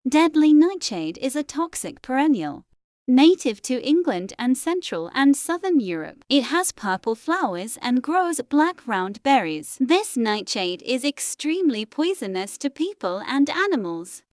Deadly nightshade is a toxic perennial. Native to England and Central and Southern Europe, it has purple flowers and grows black round berries. This nightshade is extremely poisonous to people and animals.